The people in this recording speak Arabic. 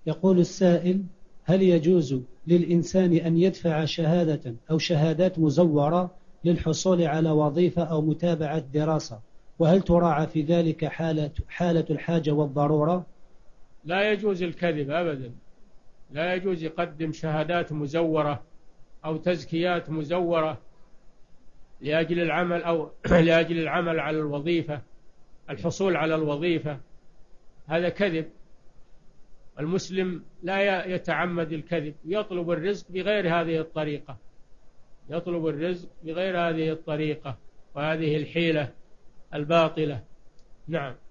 يقول السائل: هل يجوز للإنسان أن يدفع شهادة أو شهادات مزورة للحصول على وظيفة أو متابعة دراسة؟ وهل تراعى في ذلك حالة الحاجة والضرورة؟ لا يجوز الكذب أبدا، لا يجوز يقدم شهادات مزورة أو تزكيات مزورة لأجل العمل أو لأجل العمل على الوظيفة، الحصول على الوظيفة، هذا كذب. المسلم لا يتعمد الكذب، يطلب الرزق بغير هذه الطريقة، يطلب الرزق بغير هذه الطريقة وهذه الحيلة الباطلة. نعم.